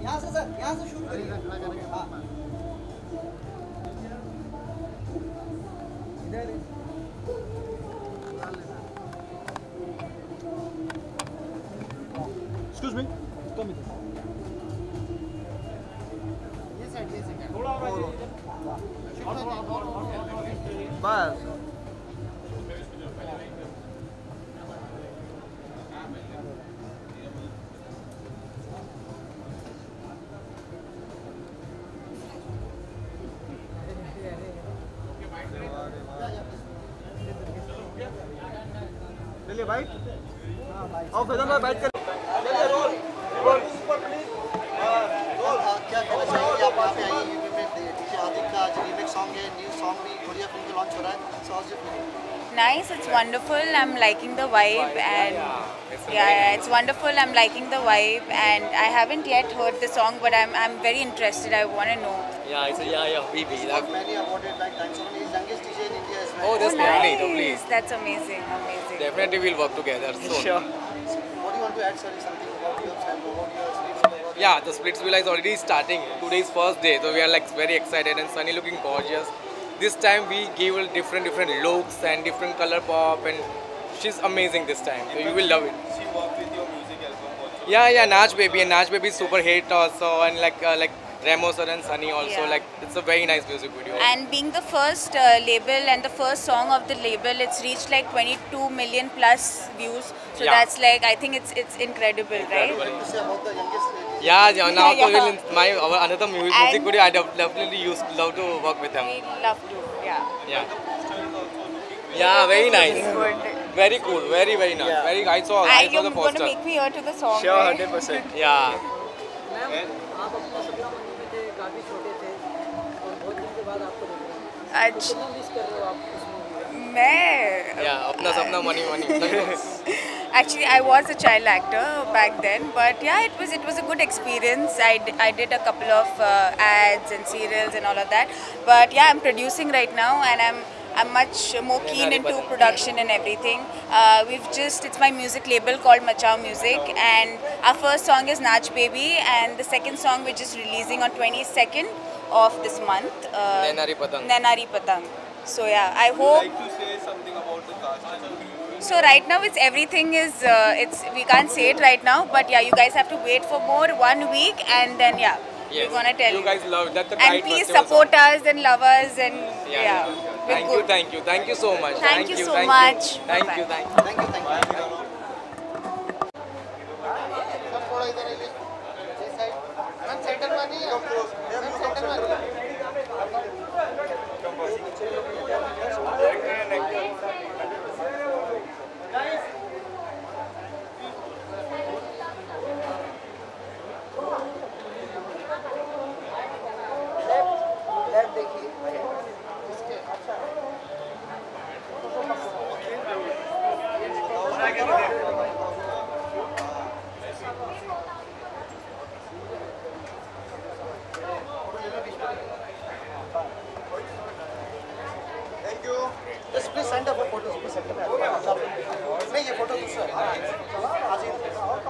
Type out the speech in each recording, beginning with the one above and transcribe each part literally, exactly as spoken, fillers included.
यहाँ से सर, यहाँ से शुरू करिए। हाँ। इधर। Excuse me. Come here. ये साइड, ये साइड। थोड़ा और। बस। चलिए बाइट। आओ फैजल भाई बाइट कर। चलिए रोल रोल ऊपर प्लीज। रोल क्या कहना चाहिए आप यहाँ पे आई यूपी में डीजे आदिक का आज रीमेक सॉन्ग है, न्यू सॉन्ग भी बढ़िया फिल्म के लॉन्च हो रहा है। So how is it? Nice, it's wonderful. I'm liking the vibe and yeah, yeah, it's wonderful. I'm liking the vibe and I haven't yet heard the song, but I'm I'm very interested. I want to know. Yeah, it's a yeah, yeah, we we Like many awarded like thanks for being youngest D J in India as well. Oh, that's Oh, lovely, nice. lovely. That's amazing, amazing. Definitely we'll work together soon. Sure. What do you want to add, sir? Something about yourself, about your sleeps? Yeah, the Splitsvilla is already starting. Today's first day, so we are like very excited and Sunny looking gorgeous. This time we gave her different different looks and different color pop and she's amazing this time. So you will love it. She worked with your music album also. Yeah, yeah, Nach Baby and Nach Baby is super hit also and like uh, like Remo sir and Sunny also Yeah. like it's a very nice music video. And being the first uh, label and the first song of the label, it's reached like twenty-two million plus views. So Yeah. that's like I think it's it's incredible, right? What to say about the youngest lady? Yeah, yeah, now Yeah. yeah. Will my our another mu- music And- video I def- definitely used love to work with them. We love to, yeah. Yeah. Yeah, very nice. Good. Very cool, very very nice. Yeah. Very I saw Are I saw you the going to poster. make me hear to the song? Sure, right? hundred percent. Yeah. आप अपना सपना मंडी में थे, काफ़ी छोटे थे और बहुत दिन के बाद आपको देख रहे हैं। अच्छा, कितना मिस कर रहे हो आप उस मूवी में? मैं Yeah, अपना सपना money money. Actually, I was a child actor back then, but yeah, it was it was a good experience. I, d I did a couple of uh, ads and serials and all of that. But yeah, I'm producing right now, and I'm I'm much more keen into production and everything. Uh, we've just it's my music label called Machao Music, and our first song is Nach Baby, and the second song we're just releasing on twenty-second of this month. Uh, Nainari Patang. Nainari Patang. So yeah, I hope. Like to say something about the cast and crew. So right now it's everything is uh, it's we can't say it right now, but yeah, you guys have to wait for more one week and then yeah, Yes. we're gonna tell you you. guys love that the And Kite please Festival support us and love us and song. yeah, Yeah. we're Thank good. you, thank you, thank you so much. Thank you so thank much. You. Thank Bye-bye. you, thank you. Thank you, thank you. Sir थोड़ा इधर आइए। ये side. Ma'am centre में नहीं है। Ma'am centre में नहीं है। लेफ्ट देखिए। इसके अच्छा। Thank you. Just please send up a photo. Please send up. नहीं ये फोटो दूसरा। आज ही।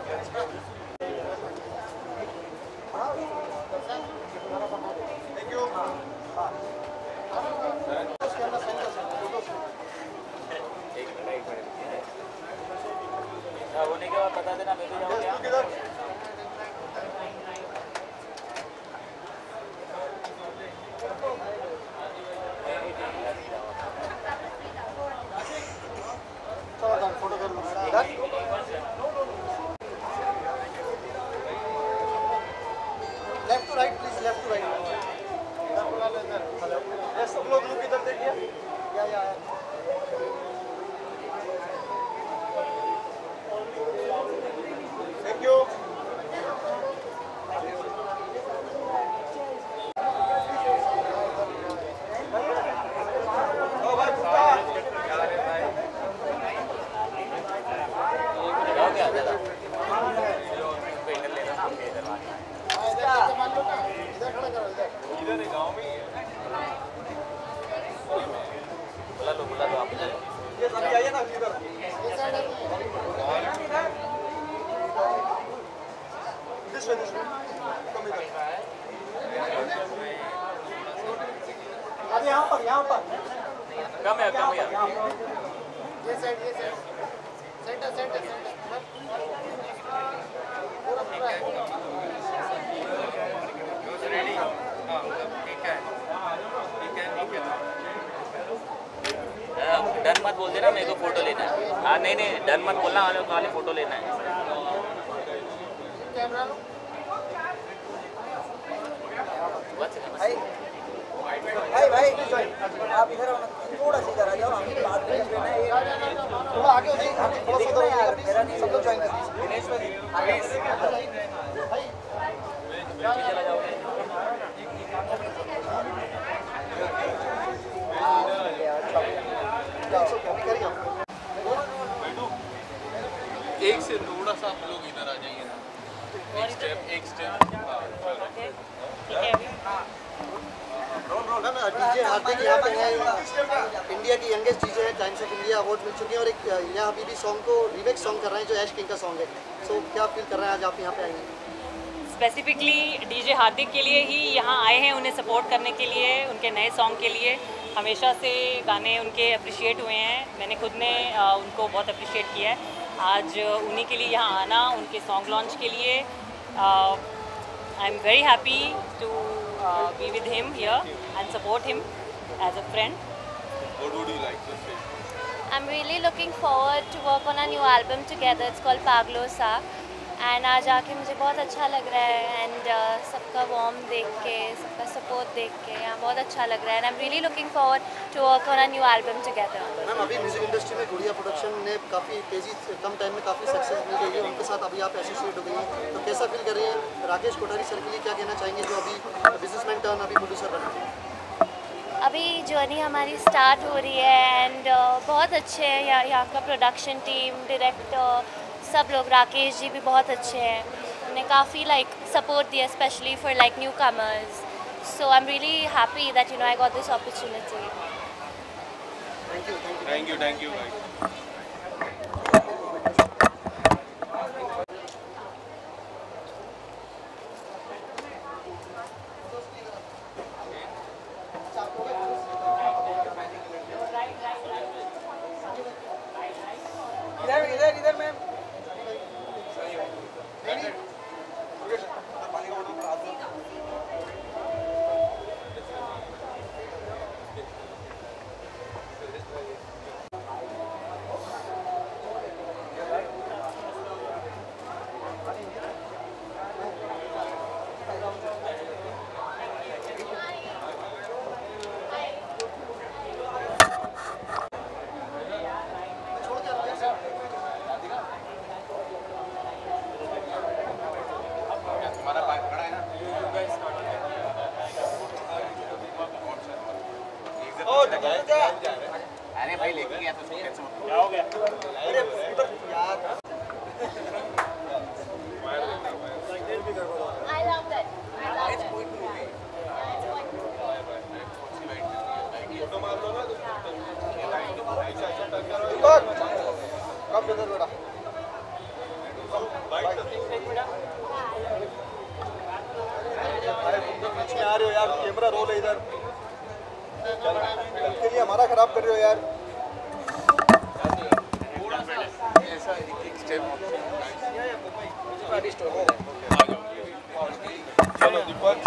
Thank you. होने के बाद बता देना, मैं भी जाऊँगा। Yes, look it up. चलो फोटो कर लो। Done? Left to right, please. Left to right. Hello. Yes, सब लोग look इधर देखिए. Yeah, yeah. Thank you. this way, this way. Come here. अब यहाँ पर यहाँ पर Come here, come here. ये साइड ये side centre centre centre Ready? हाँ, ठीक है, ठीक है, ठीक है. डन मत बोल देना, मेरे को फोटो लेना है. हाँ नहीं नहीं डन मत बोलना, वाले वाले फोटो लेना है. कैमरा लो भाई भाई भाई आप इधर आओ ना, थोड़ा सा इधर आ जाओ, हम बात कर रहे हैं. थोड़ा आगे हो जाइए, थोड़ा सा उधर यार, मेरा नहीं, सब लोग ज्वाइन कर दीजिए. चला जाओगे. एक से थोड़ा सा आप लोग इधर आ जाइए ना. एक स्टेप, एक स्टेप. मैम डीजे हार्दिक यहाँ पे है, इंडिया की यंगेस्ट डीजे है, टाइम्स ऑफ इंडिया अवार्ड मिल चुके हैं और एक यहाँ अभी भी सॉन्ग को रीमेक सॉन्ग कर रहे हैं जो ऐश किंग का सॉन्ग है. सो क्या फील कर रहे हैं आज आप यहाँ पे आए हैं? स्पेसिफिकली डीजे हार्दिक के लिए ही यहाँ आए हैं, उन्हें सपोर्ट करने के लिए, उनके नए सॉन्ग के लिए. हमेशा से गाने उनके अप्रिशिएट हुए हैं, मैंने खुद ने आ, उनको बहुत अप्रिशिएट किया है. आज उन्हीं के लिए यहाँ आना, उनके सॉन्ग लॉन्च के लिए, I am very happy to be with him here and support him as a friend. What would you like to say? I'm really looking forward to work on a new album together. It's called Paglosa. And आज आके मुझे बहुत अच्छा लग रहा है. And uh, सबका warm देख के, सबका सपोर्ट देख के यहाँ बहुत अच्छा लग रहा है. And I am really looking forward to work on a new album together. Ma'am अभी म्यूजिक इंडस्ट्री में गुड़िया प्रोडक्शन ने काफ़ी तेज़ी से कम टाइम में काफ़ी सक्सेस मिल गई है, उनके साथ अभी आप एसोसिएट हो गई हैं, तो कैसा फील कर रही हैं? राकेश कोठारी सर के लिए क्या कहना चाहेंगे जो अभी बिजनेसमैन टर्न अभी प्रोड्यूसर बने? अभी जर्नी हमारी स्टार्ट हो रही है एंड uh, बहुत अच्छे हैं यहाँ यहाँ का प्रोडक्शन टीम, डायरेक्टर, सब लोग. राकेश जी भी बहुत अच्छे हैं, उन्हें काफ़ी लाइक सपोर्ट दिया specially for like newcomers. So I am really happy that you know I got this opportunity. Thank you. Thank you, thank you, guys. इधर इधर इधर मैम. अरे भाई लेके गया तो क्या हो गया? अरे यार I love that. I love that. Photo मार लो ना. कब इधर बेटा बीच में आ रहे हो यार, कैमरा रोल है इधर, कल के लिए हमारा खराब कर रहे हो यार. ऐसा एक एक स्टेप. चलो दीपक.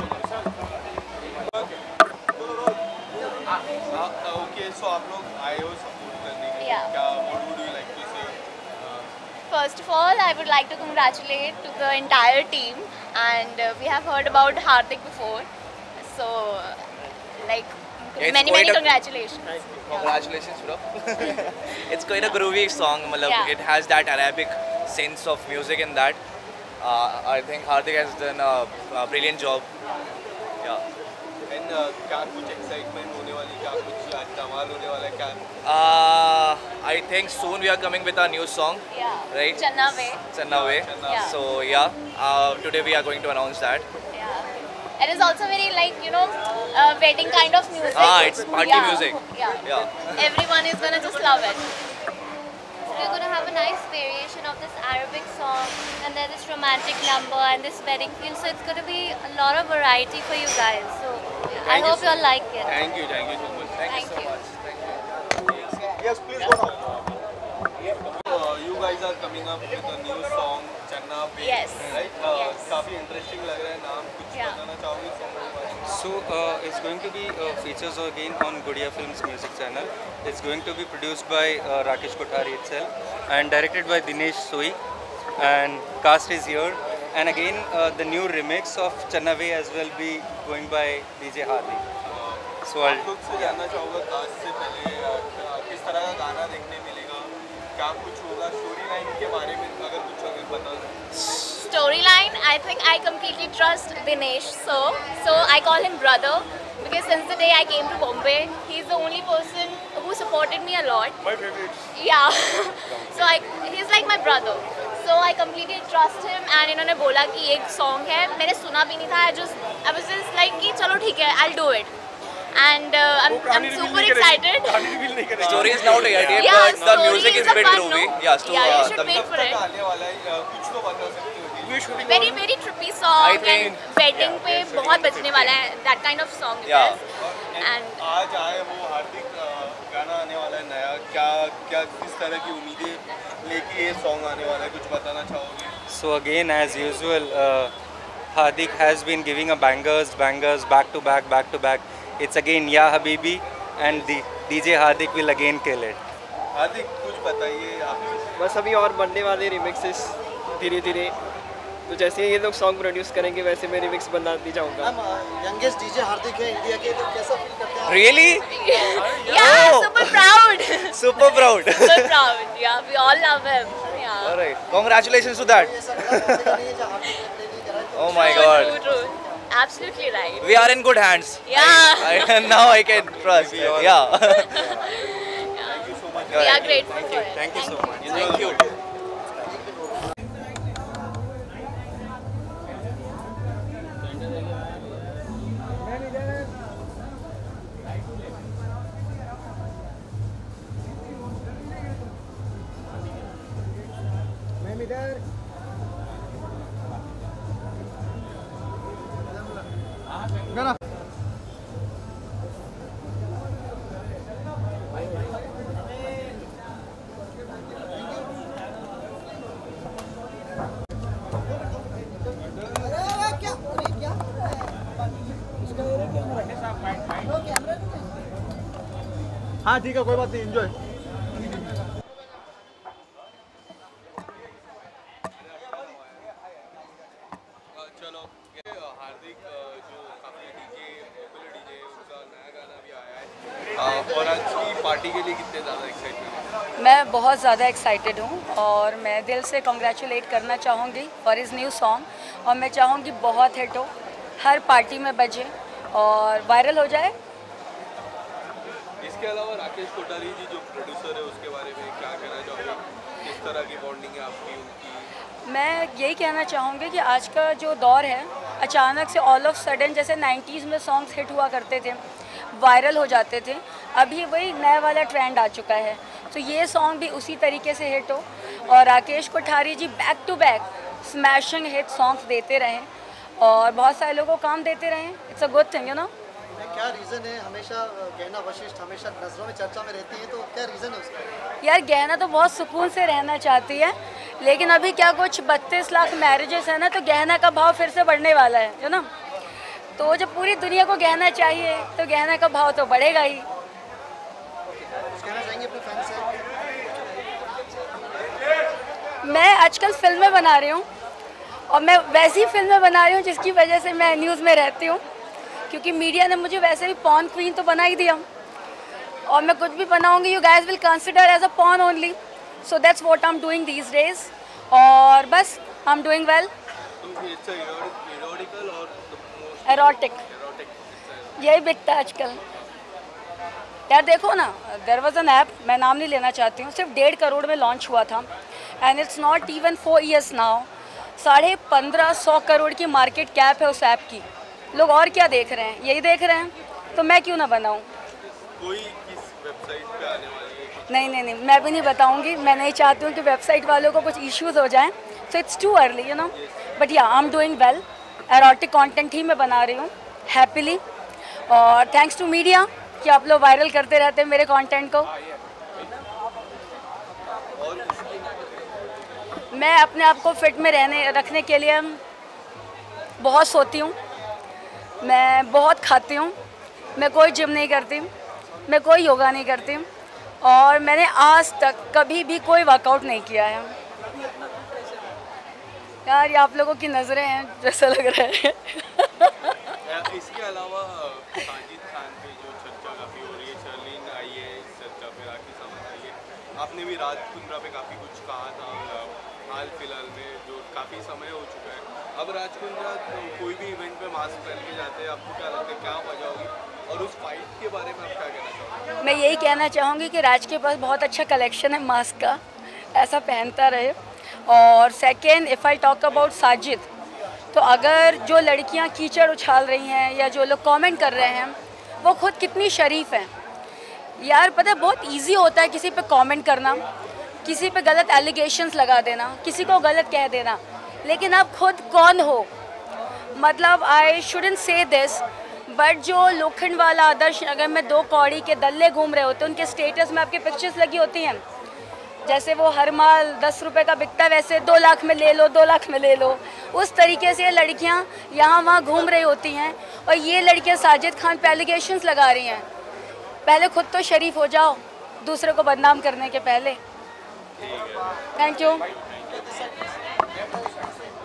ओके सो आप लोग आए हो सपोर्ट करने के लिए. Yeah. क्या what would you like to say? First of all, I would like to congratulate to the entire team, and uh, we have heard about Hardik before, so like It's many quite many a- congratulations. Congratulations, bro. It's quite a groovy song. Malab, Yeah. It has that Arabic sense of music in that. Uh, I think Hardik has done a, a brilliant job. Yeah. And uh, क्या कुछ excitement होने वाली, क्या कुछ आज धमाल होने वाला है क्या? Uh, I think soon we are coming with our new song, Yeah. right? Channa Way. Channa Way. Yeah. So yeah, uh, today we are going to announce that. Yeah. It is also very like you know uh, wedding kind of music. Ah, it's party Yeah. music. Yeah. Yeah. Everyone is gonna just love it. we're going to have a nice variation of this Arabic song, and then this romantic number and this wedding feel. So it's going to be a lot of variety for you guys. So I Thank you hope so you all like it. Thank you, thank you so much. Thank, Thank you so you. much. Thank you. Yes, please go on. Uh, you guys are coming up with a new song, Channa Be. Yes. Right? Uh, Yes. काफी interesting लग रहा है नाम. कुछ Yeah. बताना चाहोगे song के बारे में? So uh, it's going to be uh, features again on Gudiya Films music channel. It's going to be produced by uh, Rakesh Kothari itself and directed by Dinesh Soi, and cast is here. And again uh, the new remix of Channave as well be going by D J Hardik. So I'll, आप लोग से जानना चाहूँगा cast से पहले uh, किस तरह का गाना देखने मिलेगा, क्या कुछ होगा, स्टोरी लाइन के बारे में अगर कुछ अगर बता दें. Storyline, I think I completely trust Dinesh, so so I call him brother because since the day I came to Bombay, he's the only person who supported me a lot. My favorite. Yeah, so I he's like my brother. So I completely trust him, and इन्होंने बोला कि एक song है, मैंने सुना भी नहीं था. I just I was just like कि चलो ठीक है, I'll do it. And uh, I'm, I'm super excited. Story is not yet, Yeah, but the story music is is a bit fun, groovy. no? Yeah, so, Yeah, you uh, should the, wait for it. आने वाला है, uh, कुछ तो बता सकते हो. We shooting Very on- very trippy song, I think- and wedding पे बहुत बजने वाला है. That kind of song it Yeah. is. And आज आए वो हार्दिक uh, गाना आने वाला है नया, क्या क्या किस तरह की उम्मीदें लेके ये सॉन्ग आने वाला है, कुछ बताना चाहोगे? so again as usual uh, Hardik has been giving a bangers, bangers back to back, back to back. It's again Ya Habibi, and the D J Hardik will again kill it. हार्दिक कुछ बताइए आप. बस अभी और बनने वाले remixes धीरे धीरे, तो जैसे ही ये लोग सॉन्ग प्रोड्यूस करेंगे वैसे मैं रिमिक्स बनाती जाऊँगा. मैम यंगेस्ट डीजे हार्दिक है इंडिया के, तो कैसा फील करते हैं आप? Really? yeah, Oh. super proud. Super proud. super proud. Yeah, we all love him. Yeah. Alright, congratulations to that. ये सब गलत बातें नहीं है जो हार्दिक ने play नहीं करा है, तो Oh my True, god. True, true. Absolutely right. We are in good hands. Yeah. I, I, now I can trust. are. Yeah. Thank you so much. We are grateful for it. Thank you so much. Thank you. हाँ ठीक है, कोई बात नहीं, enjoy. चलो ये हार्दिक जो काफी डीजे पॉपुलर डीजे उसका नया गाना भी आया है, और आज की पार्टी के लिए कितने ज़्यादा एक्साइटमेंट है? मैं बहुत ज़्यादा एक्साइटेड हूँ और मैं दिल से कॉन्ग्रेचुलेट करना चाहूँगी फॉर हिज न्यू सॉन्ग, और मैं चाहूँगी बहुत हिट हो, हर पार्टी में बजे और वायरल हो जाए. इसके अलावा राकेश कोठारी जी जो प्रोड्यूसर है उसके बारे में क्या कहना चाहोगे, किस तरह की बॉन्डिंग है आपकी उनकी? मैं यही कहना चाहूँगी कि आज का जो दौर है, अचानक से ऑल ऑफ सडन जैसे नाइन्टीज़ में सॉन्ग्स हिट हुआ करते थे, वायरल हो जाते थे, अभी वही नया वाला ट्रेंड आ चुका है. तो ये सॉन्ग भी उसी तरीके से हिट हो और Rakesh Kothari ji back to back smashing hit songs देते रहें और बहुत सारे लोगों को काम देते रहें. It's a good thing, you know. क्या रीज़न है, हमेशा गहना वशिष्ठ हमेशा नजरों में चर्चा में रहती है, तो क्या रीज़न है उसका? यार गहना तो बहुत सुकून से रहना चाहती है, लेकिन अभी क्या कुछ बत्तीस लाख मैरिजेस है ना, तो गहना का भाव फिर से बढ़ने वाला है, यू नो. तो जब पूरी दुनिया को गहना चाहिए तो गहना का भाव तो बढ़ेगा ही. कुछ कहना चाहेंगे अपने फैन से? मैं आजकल फिल्में बना रही हूँ और मैं वैसी फिल्में बना रही हूँ जिसकी वजह से मैं न्यूज़ में रहती हूँ, क्योंकि मीडिया ने मुझे वैसे भी पॉर्न क्वीन तो बना ही दिया, और मैं कुछ भी बनाऊँगी you guys will consider as a porn only. So that's what I am doing these days, और बस I am doing well. Erotic यही बिकता है आजकल. यार देखो ना, देयर वाज एन ऐप, मैं नाम नहीं लेना चाहती हूँ, सिर्फ डेढ़ करोड़ में लॉन्च हुआ था, and it's not even four years now. साढ़े पंद्रह सौ करोड़ की मार्केट कैप है उस ऐप की. लोग और क्या देख रहे हैं, यही देख रहे हैं, तो मैं क्यों ना बनाऊँ. कोई किस वेबसाइट पे आने वाली है? नहीं नहीं नहीं मैं भी नहीं बताऊंगी। मैं नहीं चाहती हूँ कि वेबसाइट वालों को कुछ इश्यूज हो जाएं, so it's too early you know, but yeah I am doing well. Erotic content ही मैं बना रही हूँ हैप्पीली, और थैंक्स टू मीडिया कि आप लोग वायरल करते रहते हैं मेरे कंटेंट को। मैं अपने आप को फिट में रहने रखने के लिए बहुत सोती हूँ, मैं बहुत खाती हूँ, मैं कोई जिम नहीं करती, मैं कोई योगा नहीं करती, और मैंने आज तक कभी भी कोई वर्कआउट नहीं किया है। यार ये आप लोगों की नज़रें हैं जैसा लग रहा है। इसके अलावा साजिद खान पे जो चर्चा काफ़ी हो रही है, शर्लिन आई है इस चर्चा पे, राखी सावंत आई है, आपने भी राज कुंद्रा पे काफ़ी कुछ कहा था हाल फिलहाल में, जो काफ़ी समय हो चुका है। अब राज कुंद्रा तो कोई भी इवेंट पे मास्क पहन के जाते हैं, आपको क्या लगता है क्या वजह होगी, और उस फाइट के बारे में आप क्या कहना चाहोगे? मैं यही कहना चाहूँगी कि राज के पास बहुत अच्छा कलेक्शन है मास्क का, ऐसा पहनता रहे। और second, if I talk about Sajid, तो अगर जो लड़कियां कीचड़ उछाल रही हैं या जो लोग कमेंट कर रहे हैं वो खुद कितनी शरीफ हैं। यार पता है बहुत इजी होता है किसी पे कमेंट करना, किसी पे गलत एलिगेशंस लगा देना, किसी को गलत कह देना, लेकिन आप खुद कौन हो? मतलब I shouldn't say this, but जो लोखंड वाला आदर्श नगर में दो कौड़ी के दल्ले घूम रहे होते हैं, उनके स्टेटस में आपकी पिक्चर्स लगी होती हैं, जैसे वो हर माल दस रुपए का बिकता है वैसे दो लाख में ले लो, दो लाख में ले लो, उस तरीके से लड़कियां यहाँ वहाँ घूम रही होती हैं। और ये लड़कियां साजिद खान पे एलिगेशंस लगा रही हैं। पहले खुद तो शरीफ हो जाओ दूसरे को बदनाम करने के पहले। Thank you.